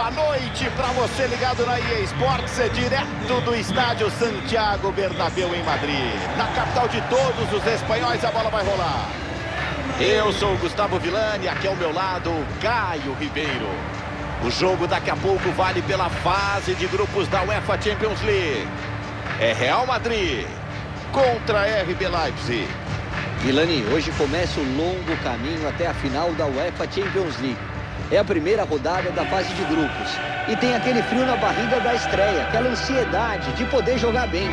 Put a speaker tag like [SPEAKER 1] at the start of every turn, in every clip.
[SPEAKER 1] boa noite para você ligado na EA Sports, direto do estádio Santiago Bernabéu em Madrid. Na capital de todos os espanhóis, a bola vai rolar. Eu sou o Gustavo Villani, aqui ao meu lado, Caio Ribeiro. O jogo daqui a pouco vale pela fase de grupos da UEFA Champions League. É Real Madrid contra RB Leipzig.
[SPEAKER 2] Villani, hoje começa o longo caminho até a final da UEFA Champions League. É a primeira rodada da fase de grupos. E tem aquele frio na barriga da estreia, aquela ansiedade de poder jogar bem.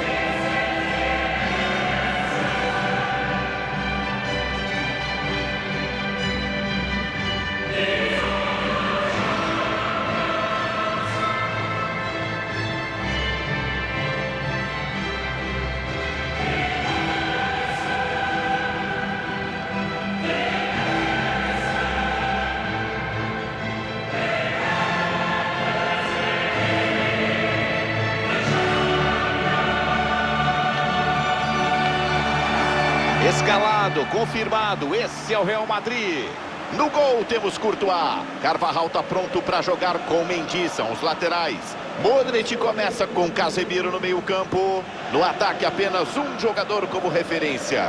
[SPEAKER 1] Escalado, confirmado, esse é o Real Madrid. No gol temos Courtois. Carvajal está pronto para jogar com Mendy, são os laterais. Modric começa com Casemiro no meio campo. No ataque apenas um jogador como referência.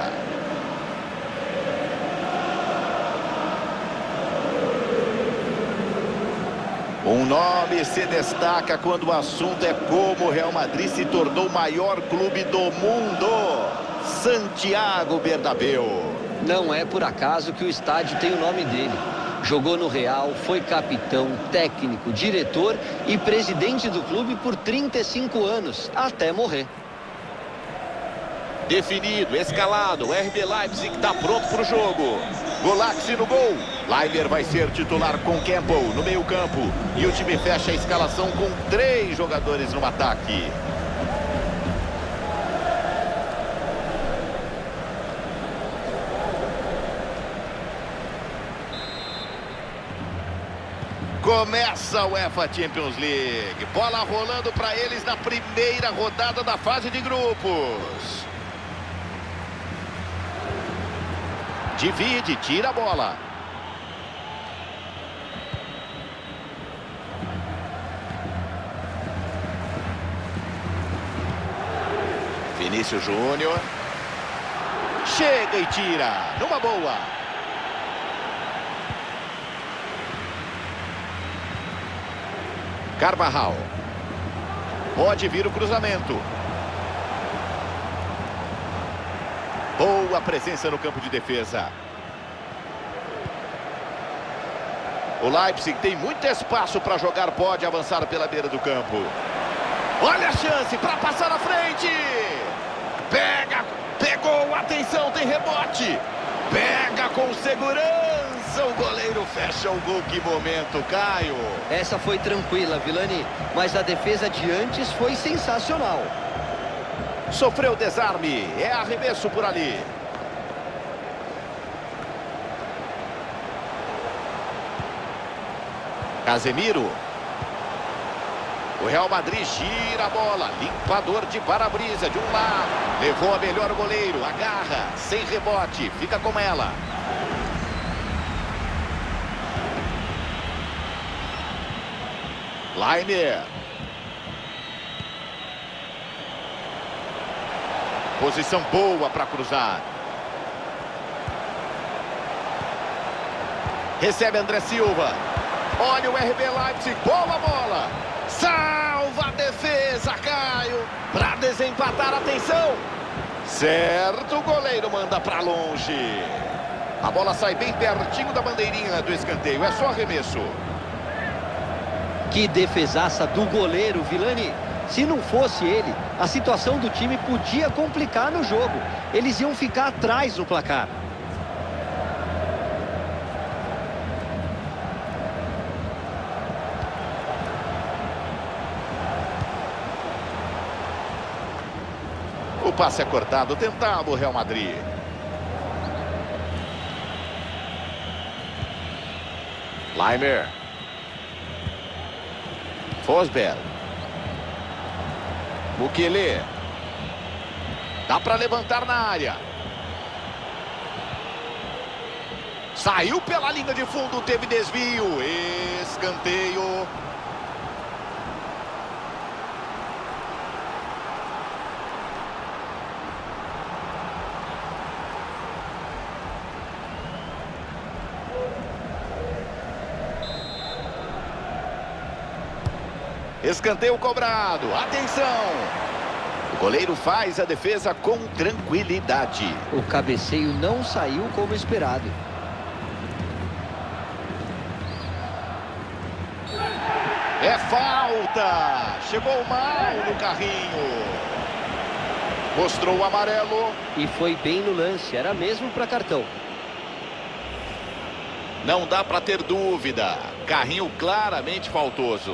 [SPEAKER 1] Um nome se destaca quando o assunto é como o Real Madrid se tornou o maior clube do mundo. Santiago Bernabéu.
[SPEAKER 2] Não é por acaso que o estádio tem o nome dele. Jogou no Real, foi capitão, técnico, diretor e presidente do clube por 35 anos, até morrer.
[SPEAKER 1] Definido, escalado, o RB Leipzig está pronto para o jogo. Golaxi no gol. Leimer vai ser titular com Campbell no meio campo. E o time fecha a escalação com 3 jogadores no ataque. Começa a UEFA Champions League. Bola rolando para eles na primeira rodada da fase de grupos. Divide, tira a bola. Vinícius Júnior. Chega e tira. Numa boa. Carvajal. Pode vir o cruzamento. Boa presença no campo de defesa. O Leipzig tem muito espaço para jogar, pode avançar pela beira do campo. Olha a chance para passar na frente. Pega, pegou, atenção, tem rebote. Pega com segurança. O goleiro fecha o gol. Que momento, Caio.
[SPEAKER 2] Essa foi tranquila, Villani, mas a defesa de antes foi sensacional.
[SPEAKER 1] Sofreu desarme, é arremesso por ali. Casemiro. O Real Madrid gira a bola, limpador de para-brisa de um lado. Levou a melhor o goleiro, agarra, sem rebote, fica com ela. Leimer. Posição boa para cruzar. Recebe André Silva. Olha o RB Leipzig. Boa bola. Salva a defesa, Caio. Para desempatar, atenção. Certo, o goleiro manda para longe. A bola sai bem pertinho da bandeirinha do escanteio. É só arremesso.
[SPEAKER 2] Que defesaça do goleiro, Villani. Se não fosse ele, a situação do time podia complicar no jogo. Eles iam ficar atrás no placar.
[SPEAKER 1] O passe é cortado, tentava o Real Madrid. Leimer. Forsberg. Bukele. Dá para levantar na área. Saiu pela linha de fundo, teve desvio. Escanteio. Escanteio cobrado. Atenção! O goleiro faz a defesa com tranquilidade.
[SPEAKER 2] O cabeceio não saiu como esperado.
[SPEAKER 1] É falta! Chegou mal no carrinho. Mostrou o amarelo.
[SPEAKER 2] E foi bem no lance, era mesmo para cartão.
[SPEAKER 1] Não dá para ter dúvida. Carrinho claramente faltoso.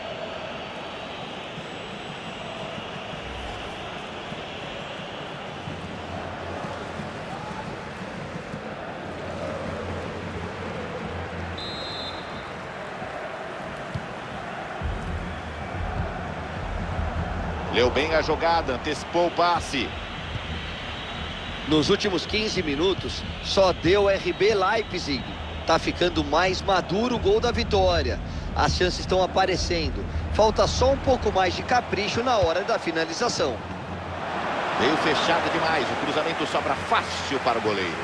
[SPEAKER 1] Leu bem a jogada, antecipou o passe.
[SPEAKER 2] Nos últimos 15 minutos, só deu RB Leipzig. Tá ficando mais maduro o gol da vitória. As chances estão aparecendo. Falta só um pouco mais de capricho na hora da finalização.
[SPEAKER 1] Veio fechado demais, o cruzamento sobra fácil para o goleiro.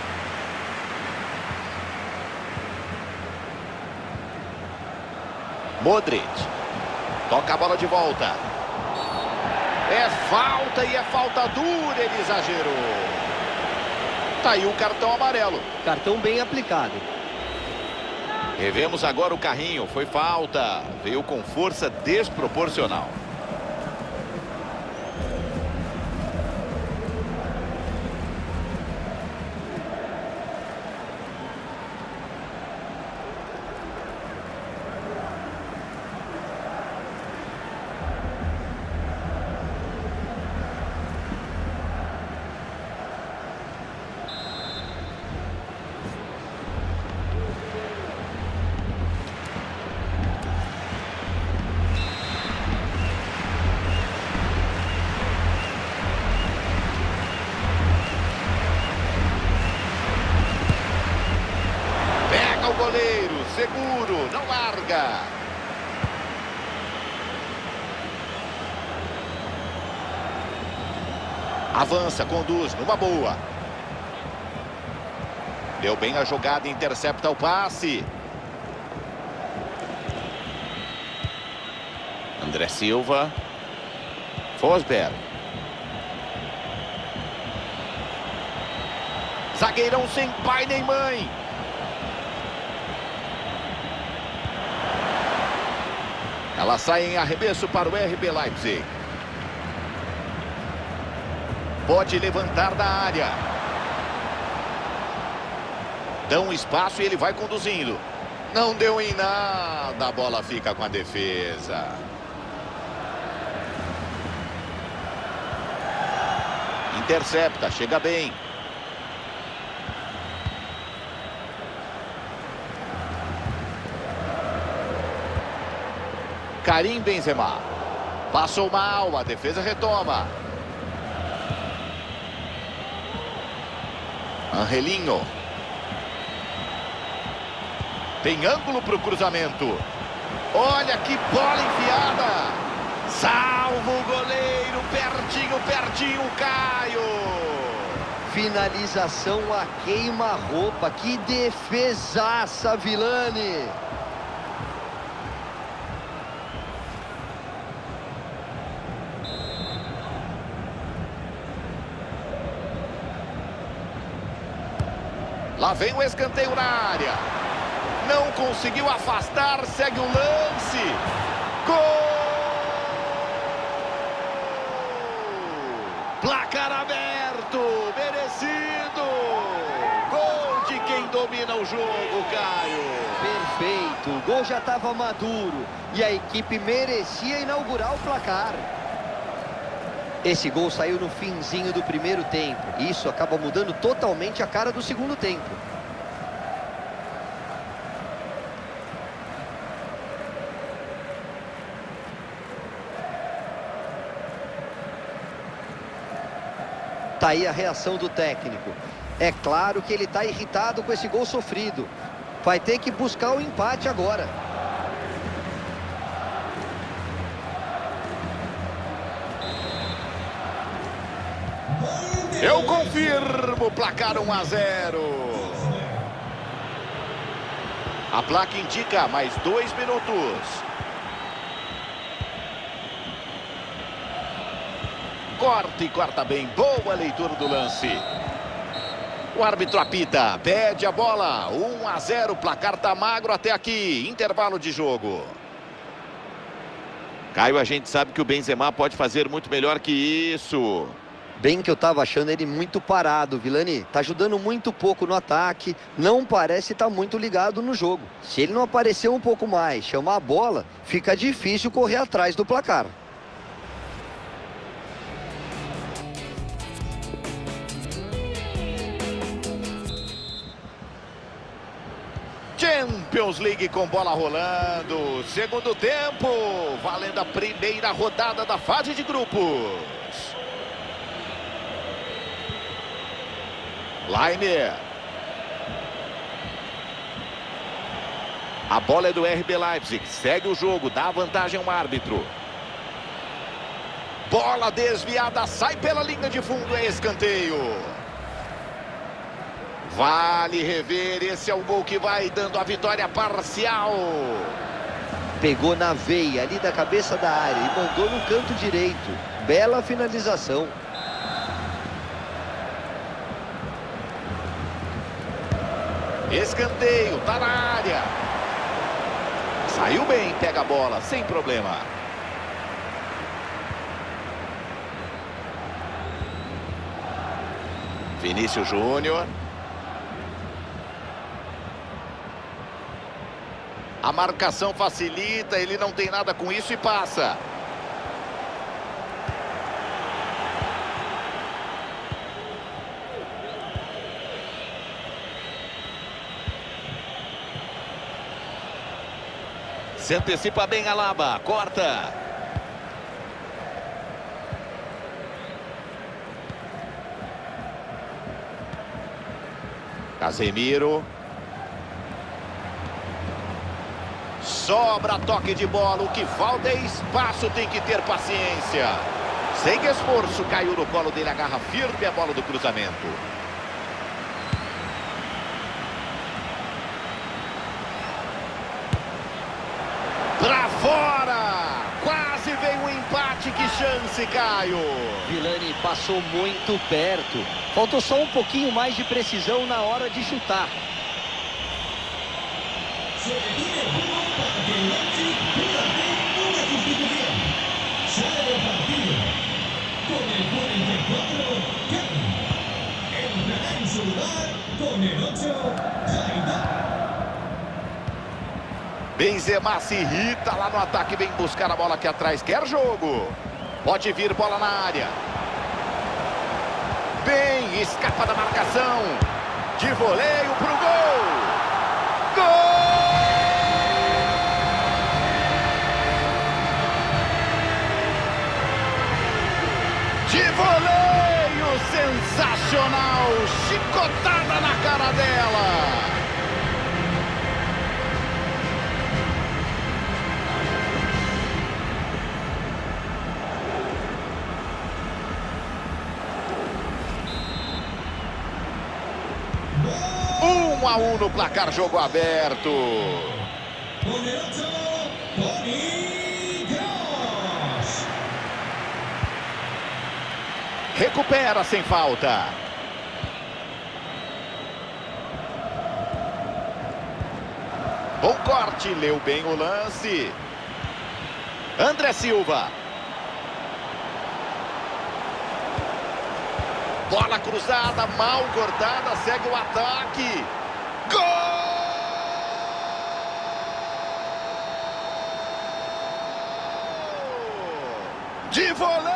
[SPEAKER 1] Modric. Toca a bola de volta. É falta e é falta dura, ele exagerou. Tá aí o cartão amarelo.
[SPEAKER 2] Cartão bem aplicado.
[SPEAKER 1] Revemos agora o carrinho, foi falta. Veio com força desproporcional. Goleiro, seguro, não larga. Avança, conduz, numa boa. Deu bem a jogada, intercepta o passe. André Silva. Forsberg. Zagueirão sem pai nem mãe. Ela sai em arremesso para o RB Leipzig. Pode levantar da área. Dão espaço e ele vai conduzindo. Não deu em nada. A bola fica com a defesa. Intercepta, chega bem. Karim Benzema. Passou mal, a defesa retoma. Angelinho. Tem ângulo para o cruzamento. Olha que bola enfiada. Salva o goleiro. Pertinho, pertinho, Caio.
[SPEAKER 2] Finalização a queima-roupa. Que defesaça, Vilani.
[SPEAKER 1] Lá vem o escanteio na área. Não conseguiu afastar, segue o lance. Gol! Placar aberto, merecido. Gol de quem domina o jogo, Caio.
[SPEAKER 2] Perfeito, o gol já estava maduro e a equipe merecia inaugurar o placar. Esse gol saiu no finzinho do primeiro tempo. Isso acaba mudando totalmente a cara do segundo tempo. Tá aí a reação do técnico. É claro que ele está irritado com esse gol sofrido. Vai ter que buscar o empate agora.
[SPEAKER 1] Eu confirmo, placar 1-0. A placa indica mais 2 minutos. corta e corta bem. Boa leitura do lance. O árbitro apita, pede a bola. 1-0, placar tá magro até aqui. Intervalo de jogo. Caio, a gente sabe que o Benzema pode fazer muito melhor que isso.
[SPEAKER 2] Bem que eu tava achando ele muito parado, Vilani. Tá ajudando muito pouco no ataque, não parece estar muito ligado no jogo. Se ele não aparecer um pouco mais, chamar a bola, fica difícil correr atrás do placar.
[SPEAKER 1] Champions League com bola rolando. Segundo tempo, valendo a primeira rodada da fase de grupos. Lainer. A bola é do RB Leipzig. Segue o jogo, dá vantagem ao árbitro. Bola desviada, sai pela linha de fundo, é escanteio. Vale rever, esse é o gol que vai dando a vitória parcial.
[SPEAKER 2] Pegou na veia ali da cabeça da área e mandou no canto direito. Bela finalização.
[SPEAKER 1] Escanteio, tá na área. Saiu bem, pega a bola, sem problema. Vinícius Júnior. A marcação facilita, ele não tem nada com isso e passa. Se antecipa bem a Alaba, corta. Casemiro. Sobra toque de bola, o que falta é espaço, tem que ter paciência. Sem esforço, caiu no colo dele, agarra firme a bola do cruzamento. Pra fora! Quase veio o empate, que chance, Caio!
[SPEAKER 2] Vilani passou muito perto. Faltou só um pouquinho mais de precisão na hora de chutar.
[SPEAKER 1] Benzema se irrita lá no ataque, vem buscar a bola aqui atrás, quer jogo. Pode vir bola na área. Bem, escapa da marcação. De voleio pro gol. Gol! De voleio, sensacional. Chicotada na cara dela. Um a um no placar, jogo aberto. Recupera sem falta. Bom corte, leu bem o lance. André Silva. Bola cruzada, mal cortada, segue o ataque. Gol! De voleio!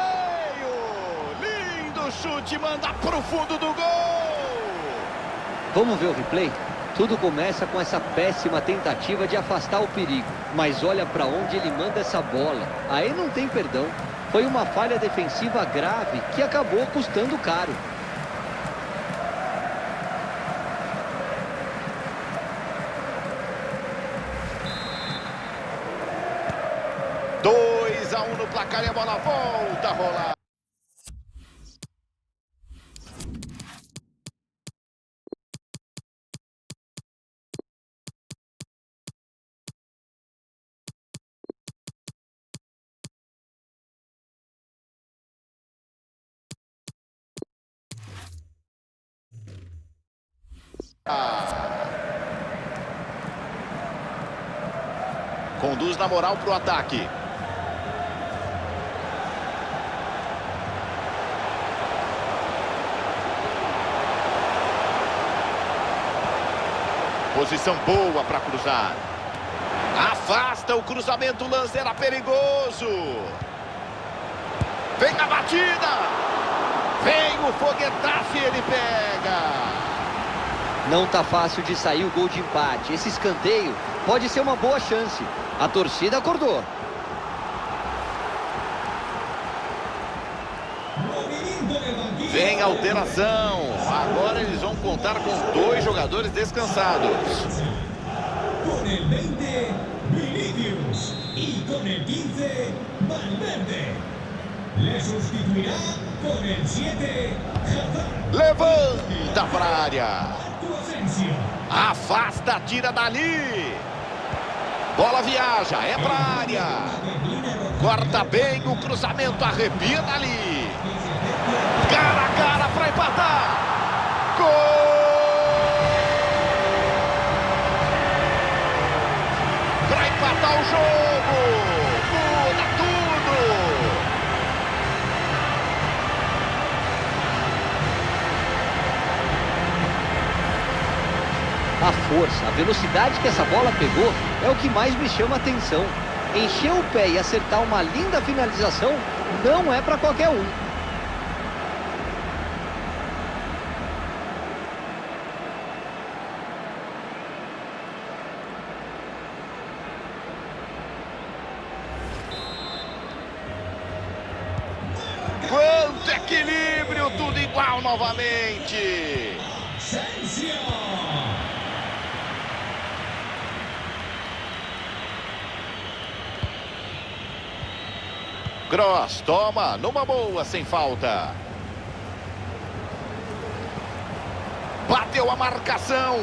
[SPEAKER 1] Lindo chute, manda pro fundo do gol!
[SPEAKER 2] Vamos ver o replay? Tudo começa com essa péssima tentativa de afastar o perigo. Mas olha para onde ele manda essa bola. Aí não tem perdão. Foi uma falha defensiva grave que acabou custando caro.
[SPEAKER 1] Dois a 1 no placar e a bola volta a rolar. Conduz na moral para o ataque. Posição boa para cruzar. Afasta o cruzamento, o lance era perigoso. Vem a batida. Vem o foguetaço e ele pega.
[SPEAKER 2] Não tá fácil de sair o gol de empate. Esse escanteio pode ser uma boa chance. A torcida acordou.
[SPEAKER 1] Vem alteração. Agora eles vão contar com 2 jogadores descansados.
[SPEAKER 3] Com o 20, Vinicius. E com o 15, Valverde. Le sustituirá com o 7, Hazard.
[SPEAKER 1] Levanta para a área. Afasta, tira dali. Bola viaja, é para a área. Corta bem o cruzamento, arrepia dali. Cara a cara para empatar. Gol! Para empatar o jogo. Muda tudo.
[SPEAKER 2] A força, a velocidade que essa bola pegou é o que mais me chama a atenção. Encher o pé e acertar uma linda finalização não é para qualquer um.
[SPEAKER 1] Quanto equilíbrio, tudo igual novamente. Cross, toma, numa boa, sem falta. Bateu a marcação.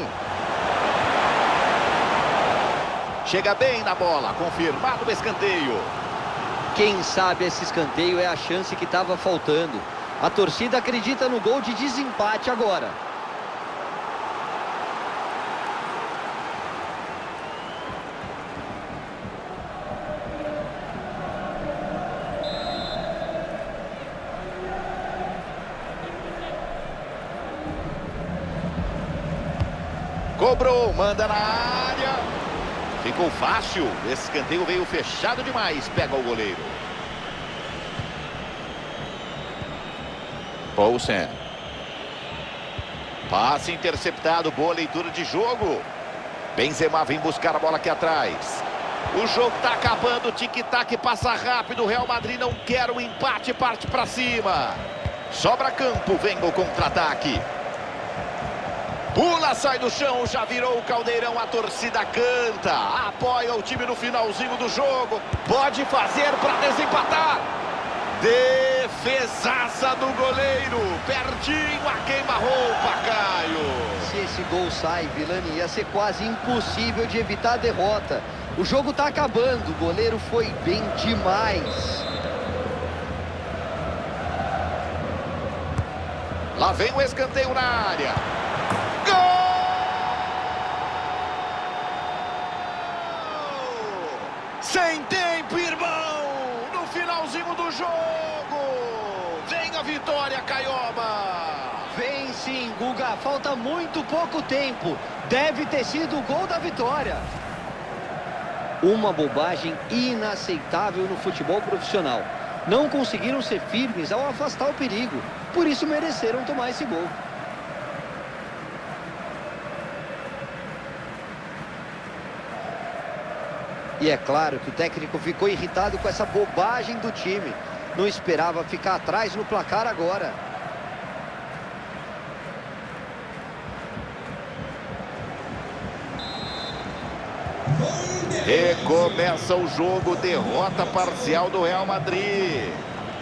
[SPEAKER 1] Chega bem na bola, confirmado o escanteio.
[SPEAKER 2] Quem sabe esse escanteio é a chance que estava faltando. A torcida acredita no gol de desempate agora.
[SPEAKER 1] Cobrou, manda na área. Ficou fácil. Esse escanteio veio fechado demais. Pega o goleiro. Poulsen. Passe interceptado. Boa leitura de jogo. Benzema vem buscar a bola aqui atrás. O jogo tá acabando. Tic-tac passa rápido. O Real Madrid não quer o empate. Parte para cima. Sobra campo. Vem o contra-ataque. Pula, sai do chão, já virou o caldeirão, a torcida canta, apoia o time no finalzinho do jogo, pode fazer para desempatar. Defesaça do goleiro, pertinho a queima-roupa, Caio.
[SPEAKER 2] Se esse gol sai, Vilani, ia ser quase impossível de evitar a derrota. O jogo tá acabando, o goleiro foi bem demais.
[SPEAKER 1] Lá vem o escanteio na área. Sem tempo, irmão! No finalzinho do jogo! Vem a vitória, Caioba!
[SPEAKER 2] Vem sim, Guga. Falta muito pouco tempo. Deve ter sido o gol da vitória. Uma bobagem inaceitável no futebol profissional. Não conseguiram ser firmes ao afastar o perigo. Por isso mereceram tomar esse gol. E é claro que o técnico ficou irritado com essa bobagem do time. Não esperava ficar atrás no placar agora.
[SPEAKER 1] Recomeça o jogo, derrota parcial do Real Madrid.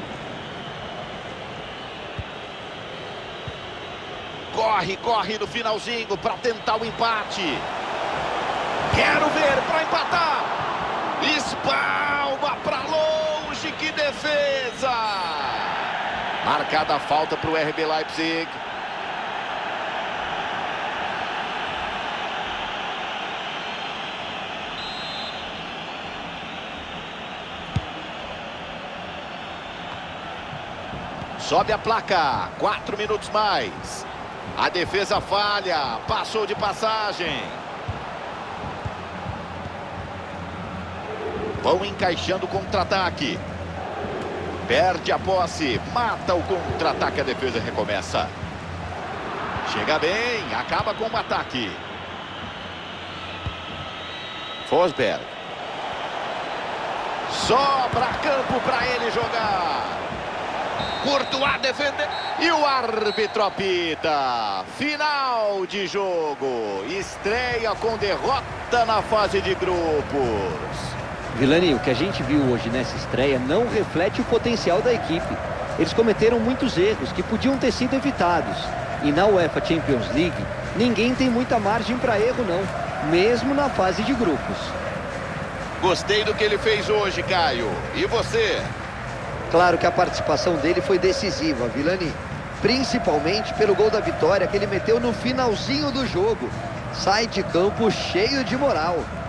[SPEAKER 1] Corre no finalzinho para tentar o empate. Quero ver para empatar. Espalma para longe, que defesa! Marcada a falta para o RB Leipzig. Sobe a placa, 4 minutos mais. A defesa falha, passou de passagem. Vão encaixando o contra-ataque. Perde a posse, mata o contra-ataque, a defesa recomeça. Chega bem, acaba com o ataque. Forsberg. Sobra campo para ele jogar. Courtois defender. E o árbitro apita. Final de jogo. Estreia com derrota na fase de grupos.
[SPEAKER 2] Vilani, o que a gente viu hoje nessa estreia não reflete o potencial da equipe. Eles cometeram muitos erros que podiam ter sido evitados. E na UEFA Champions League, ninguém tem muita margem para erro não, mesmo na fase de grupos.
[SPEAKER 1] Gostei do que ele fez hoje, Caio. E você?
[SPEAKER 2] Claro que a participação dele foi decisiva, Vilani. Principalmente pelo gol da vitória que ele meteu no finalzinho do jogo. Sai de campo cheio de moral.